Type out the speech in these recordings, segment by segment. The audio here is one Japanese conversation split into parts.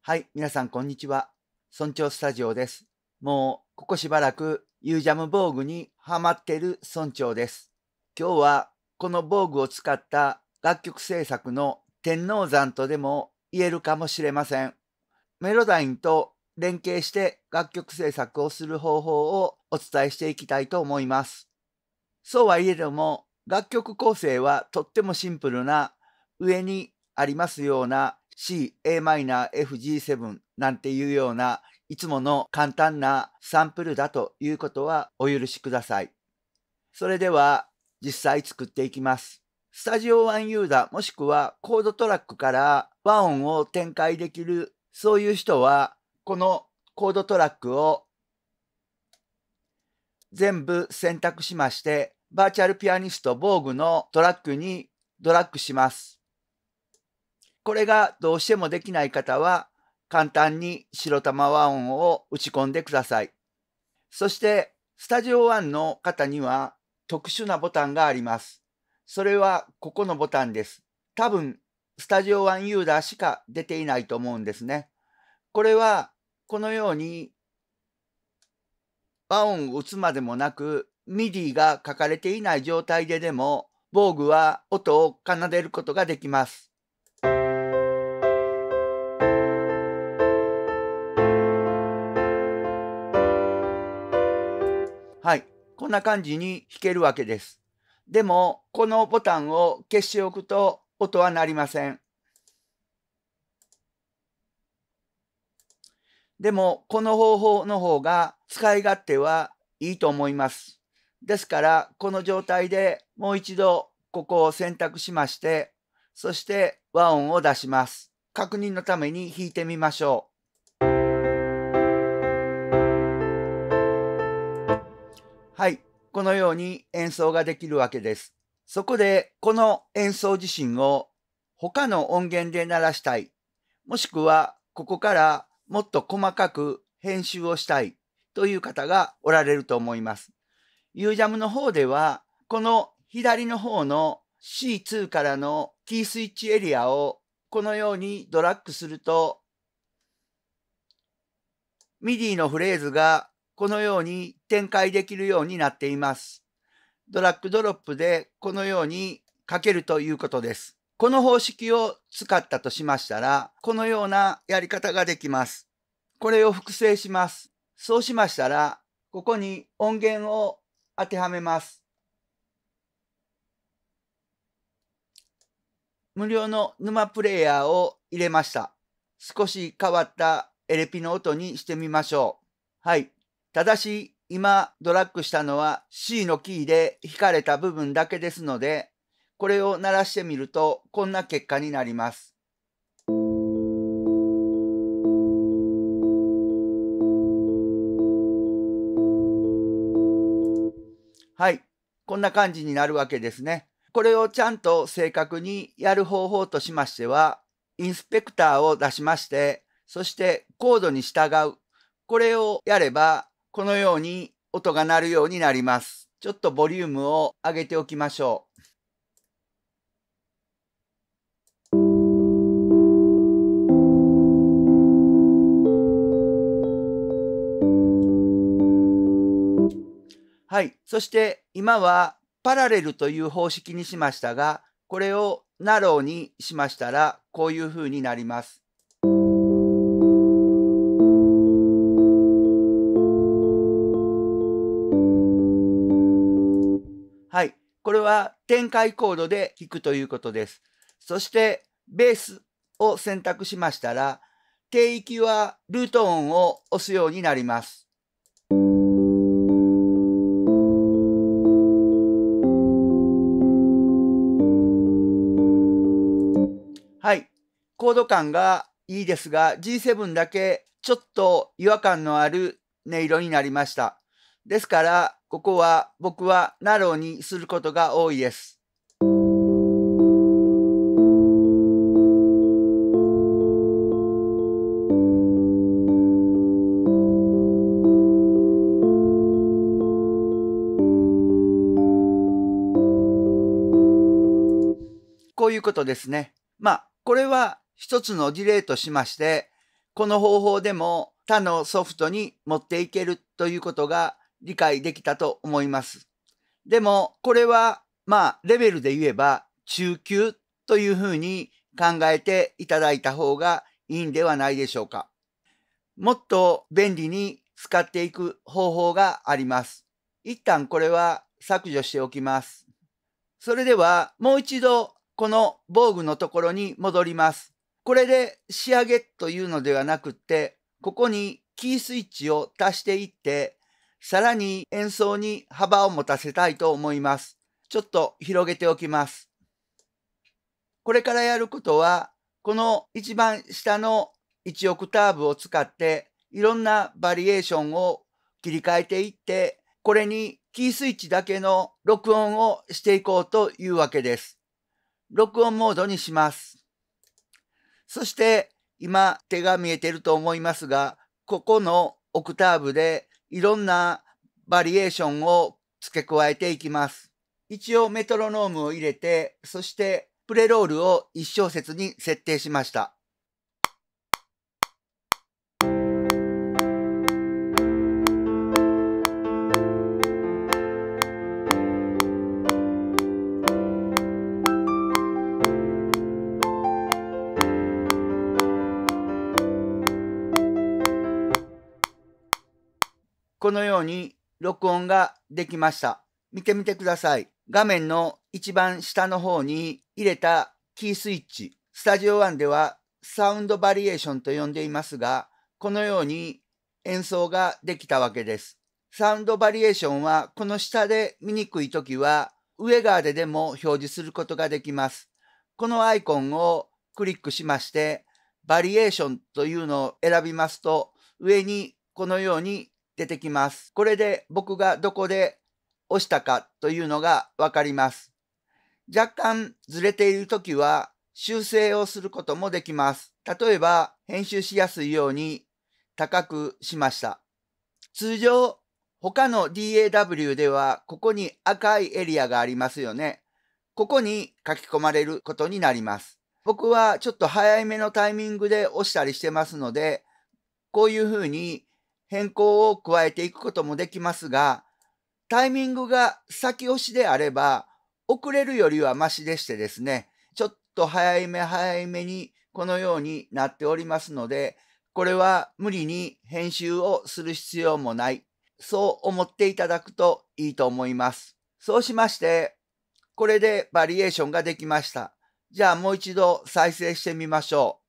はい、皆さんこんにちは。村長スタジオです。もうここしばらくユージャム防具にハマっている村長です。今日はこの防具を使った楽曲制作の天王山とでも言えるかもしれません。メロダインと連携して楽曲制作をする方法をお伝えしていきたいと思います。そうはいえども楽曲構成はとってもシンプルな上にありますようなC、Am、FG7 なんていうようないつもの簡単なサンプルだということはお許しください。それでは実際作っていきます。スタジオワンユーザーもしくはコードトラックから和音を展開できるそういう人はこのコードトラックを全部選択しましてバーチャルピアニスト防具のトラックにドラッグします。これがどうしてもできない方は簡単に白玉和音を打ち込んでください。そしてスタジオ1の方には特殊なボタンがあります。それはここのボタンです。多分スタジオ1ユーザーしか出ていないと思うんですね。これはこのように和音を打つまでもなく MIDI が書かれていない状態でも防具は音を奏でることができます。はい。こんな感じに弾けるわけです。でも、このボタンを消しておくと音は鳴りません。でも、この方法の方が使い勝手はいいと思います。ですから、この状態でもう一度ここを選択しまして、そして和音を出します。確認のために弾いてみましょう。はい。このように演奏ができるわけです。そこでこの演奏自身を他の音源で鳴らしたい、もしくはここからもっと細かく編集をしたいという方がおられると思います。ユージャムの方ではこの左の方の C2 からのキースイッチエリアをこのようにドラッグすると MIDI のフレーズがこのように展開できるようになっています。ドラッグドロップでこのように書けるということです。この方式を使ったとしましたら、このようなやり方ができます。これを複製します。そうしましたら、ここに音源を当てはめます。無料の沼プレイヤーを入れました。少し変わったエレピの音にしてみましょう。はい。ただし、今ドラッグしたのは C のキーで弾かれた部分だけですので、これを鳴らしてみるとこんな結果になります。はい。こんな感じになるわけですね。これをちゃんと正確にやる方法としましては、インスペクターを出しまして、そしてコードに従う。これをやれば、このように音が鳴るようになります。ちょっとボリュームを上げておきましょう。はい。そして今はパラレルという方式にしましたが、これをナローにしましたら、こういう風になります。はい。これは展開コードで弾くということです。そしてベースを選択しましたら、低域はルート音を押すようになります。はい。コード感がいいですが、G7 だけちょっと違和感のある音色になりました。ですから、ここは僕はナローにすることが多いです。こういうことですね。これは一つの事例としまして、 この方法でも他のソフトに持っていけるということが理解できたと思います。でも、これはレベルで言えば中級というふうに考えていただいた方がいいんではないでしょうか。もっと便利に使っていく方法があります。一旦これは削除しておきます。それではもう一度この防具のところに戻ります。これで仕上げというのではなくって、ここにキースイッチを足していって、さらに演奏に幅を持たせたいと思います。ちょっと広げておきます。これからやることは、この一番下の1オクターブを使っていろんなバリエーションを切り替えていって、これにキースイッチだけの録音をしていこうというわけです。録音モードにします。そして今手が見えていると思いますが、ここのオクターブでいろんなバリエーションを付け加えていきます。一応メトロノームを入れて、そしてプレロールを1小節に設定しました。このように録音ができました。見てみてください。画面の一番下の方に入れたキースイッチ。スタジオ1ではサウンドバリエーションと呼んでいますが、このように演奏ができたわけです。サウンドバリエーションはこの下で見にくいときは上側でも表示することができます。このアイコンをクリックしまして、バリエーションというのを選びますと、上にこのように出てきます。これで僕がどこで押したかというのがわかります。若干ずれているときは修正をすることもできます。例えば編集しやすいように高くしました。通常他の DAW ではここに赤いエリアがありますよね。ここに書き込まれることになります。僕はちょっと早めのタイミングで押したりしてますので、こういうふうに変更を加えていくこともできますが、タイミングが先押しであれば、遅れるよりはマシでしてですね、ちょっと早めにこのようになっておりますので、これは無理に編集をする必要もない。そう思っていただくといいと思います。そうしまして、これでバリエーションができました。じゃあもう一度再生してみましょう。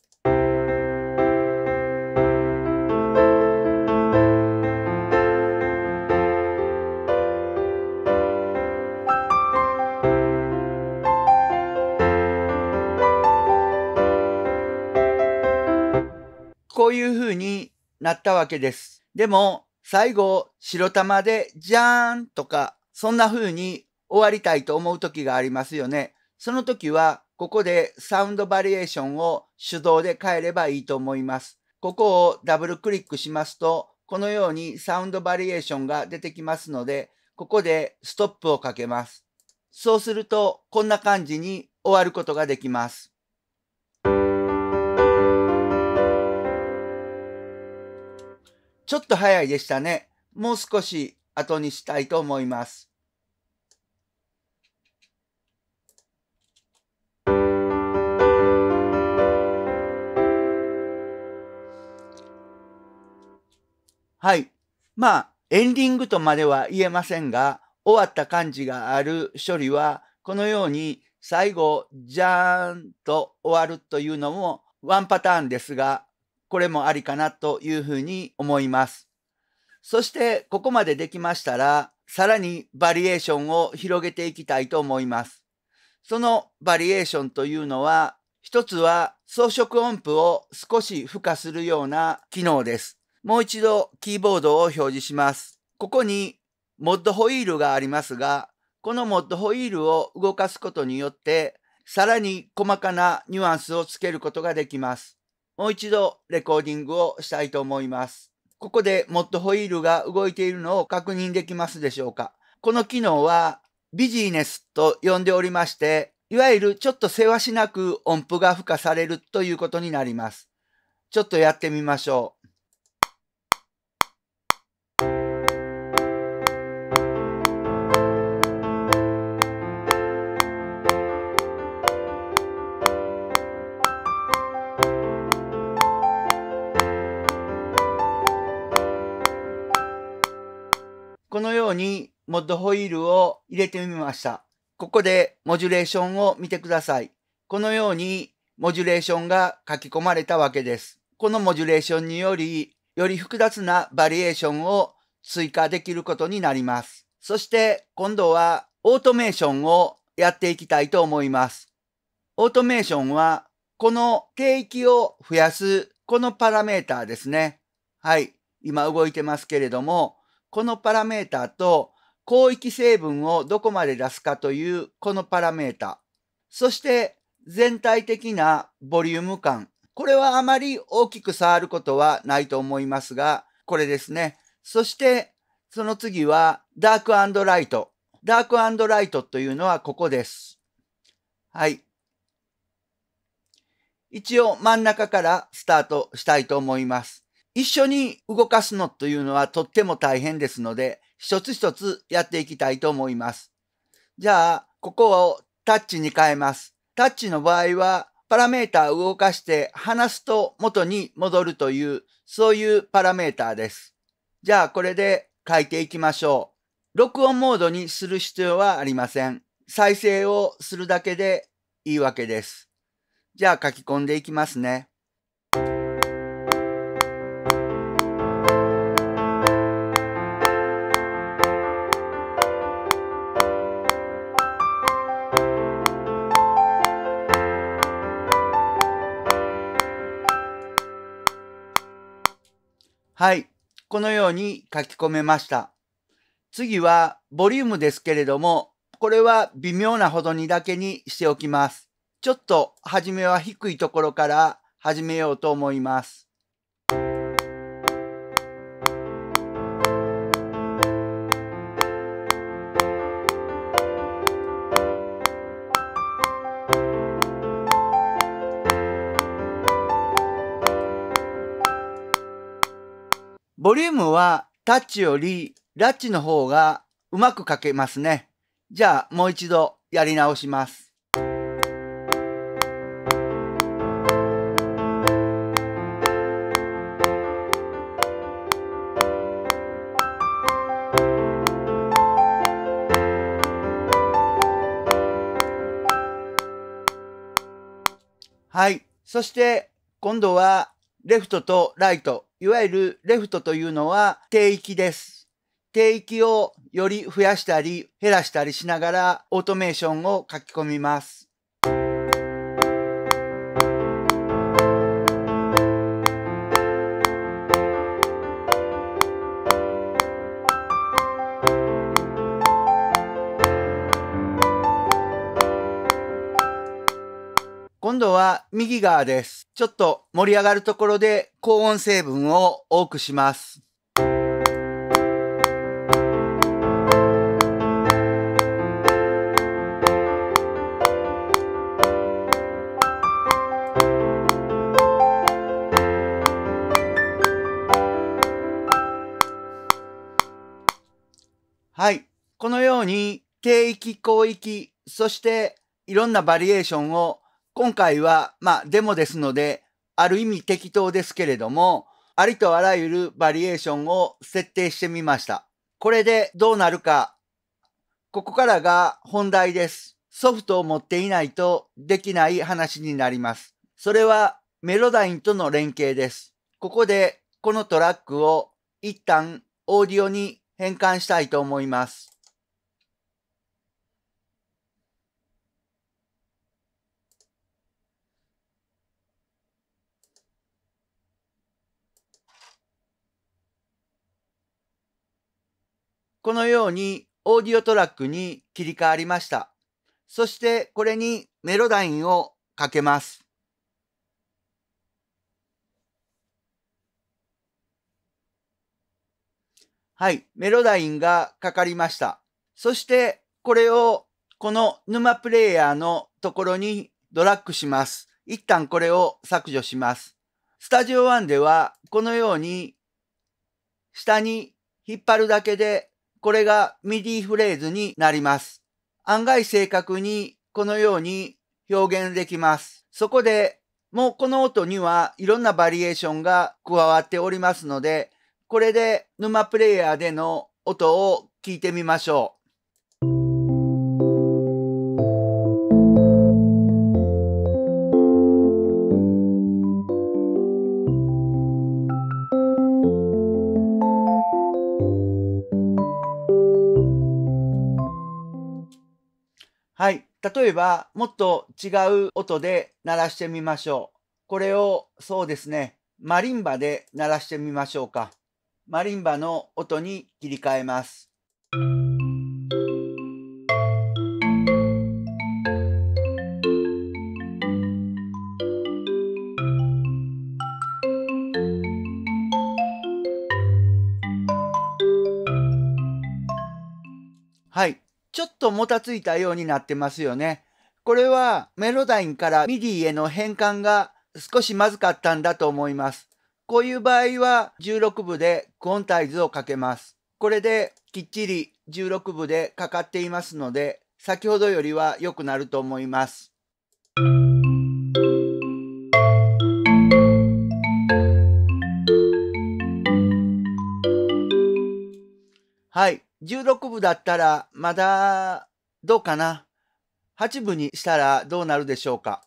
こういう風になったわけです。でも、最後、白玉でじゃーんとか、そんな風に終わりたいと思う時がありますよね。その時は、ここでサウンドバリエーションを手動で変えればいいと思います。ここをダブルクリックしますと、このようにサウンドバリエーションが出てきますので、ここでストップをかけます。そうすると、こんな感じに終わることができます。ちょっと早いでしたね。もう少し後にしたいと思います。はい。エンディングとまでは言えませんが、終わった感じがある処理は、このように最後、じゃーんと終わるというのもワンパターンですが、これもありかなというふうに思います。そしてここまでできましたら、さらにバリエーションを広げていきたいと思います。そのバリエーションというのは、一つは装飾音符を少し付加するような機能です。もう一度キーボードを表示します。ここにモッドホイールがありますが、このモッドホイールを動かすことによって、さらに細かなニュアンスをつけることができます。もう一度レコーディングをしたいと思います。ここでモッドホイールが動いているのを確認できますでしょうか。この機能はビジネスと呼んでおりまして、いわゆるちょっとせわしなく音符が付加されるということになります。 ちょっとやってみましょう。このようにモッドホイールを入れてみました。ここでモジュレーションを見てください。このようにモジュレーションが書き込まれたわけです。このモジュレーションにより複雑なバリエーションを追加できることになります。そして今度はオートメーションをやっていきたいと思います。オートメーションはこの定域を増やすこのパラメーターですね。はい。今動いてますけれども、このパラメータと広域成分をどこまで出すかというこのパラメータ。そして全体的なボリューム感。これはあまり大きく触ることはないと思いますが、これですね。そしてその次はダーク&ライト。ダーク&ライトというのはここです。はい。一応真ん中からスタートしたいと思います。一緒に動かすのというのはとっても大変ですので、一つ一つやっていきたいと思います。じゃあ、ここをタッチに変えます。タッチの場合は、パラメータを動かして離すと元に戻るという、そういうパラメータです。じゃあ、これで書いていきましょう。録音モードにする必要はありません。再生をするだけでいいわけです。じゃあ、書き込んでいきますね。はい。このように書き込めました。次は、ボリュームですけれども、これは微妙なほどにだけにしておきます。ちょっと、初めは低いところから始めようと思います。ボリュームはタッチよりラッチの方がうまく書けますね。じゃあもう一度やり直します。はい。そして今度はレフトとライト。いわゆるレフトというのは定域です。定域をより増やしたり減らしたりしながらオートメーションを書き込みます。今度は右側です。ちょっと盛り上がるところで高音成分を多くします。はい。このように低域、広域、そしていろんなバリエーションを今回はデモですのである意味適当ですけれどもありとあらゆるバリエーションを設定してみました。これでどうなるか。ここからが本題です。ソフトを持っていないとできない話になります。それはメロダインとの連携です。ここでこのトラックを一旦オーディオに変換したいと思います。このようにオーディオトラックに切り替わりました。そしてこれにメロダインをかけます。はい、メロダインがかかりました。そしてこれをこの沼プレイヤーのところにドラッグします。一旦これを削除します。 スタジオ1ではこのように下に引っ張るだけでこれがミディフレーズになります。案外正確にこのように表現できます。そこでもうこの音にはいろんなバリエーションが加わっておりますので、これで沼プレイヤーでの音を聞いてみましょう。はい。例えば、もっと違う音で鳴らしてみましょう。これを、そうですね、マリンバで鳴らしてみましょうか。マリンバの音に切り替えます。はい。ちょっともたついたようになってますよね。これはメロダインからミディへの変換が少しまずかったんだと思います。こういう場合は16分でクオンタイズをかけます。これできっちり16分でかかっていますので、先ほどよりは良くなると思います。はい。16分だったらまだどうかな。8分にしたらどうなるでしょうか。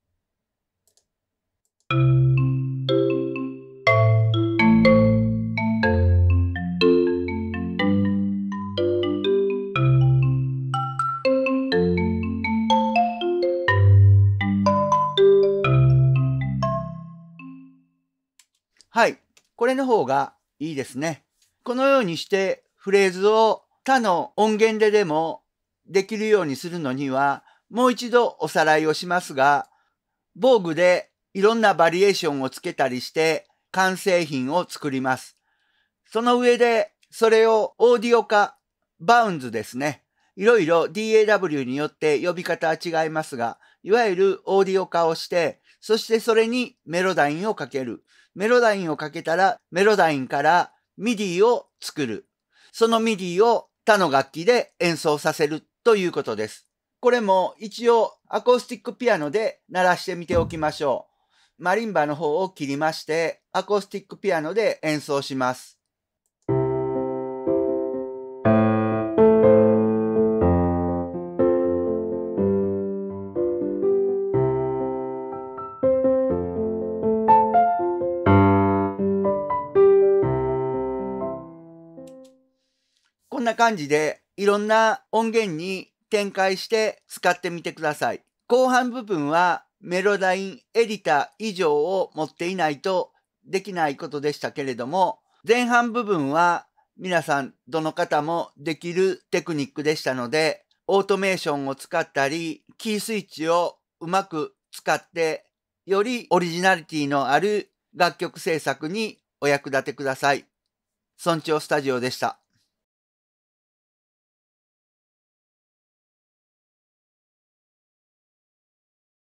はい。これの方がいいですね。このようにしてフレーズを他の音源ででもできるようにするのには、もう一度おさらいをしますが、防具でいろんなバリエーションをつけたりして完成品を作ります。その上でそれをオーディオ化、バウンズですね。いろいろ DAW によって呼び方は違いますが、いわゆるオーディオ化をして、そしてそれにメロダインをかける。メロダインをかけたら、メロダインからミディを作る。そのミディを他の楽器で演奏させるということです。これも一応アコースティックピアノで鳴らしてみておきましょう。マリンバの方を切りまして、アコースティックピアノで演奏します。こんな感じでいろんな音源に展開して使ってみてください。後半部分はメロダインエディター以上を持っていないとできないことでしたけれども、前半部分は皆さんどの方もできるテクニックでしたので、オートメーションを使ったり、キースイッチをうまく使って、よりオリジナリティのある楽曲制作にお役立てください。村長スタジオでした。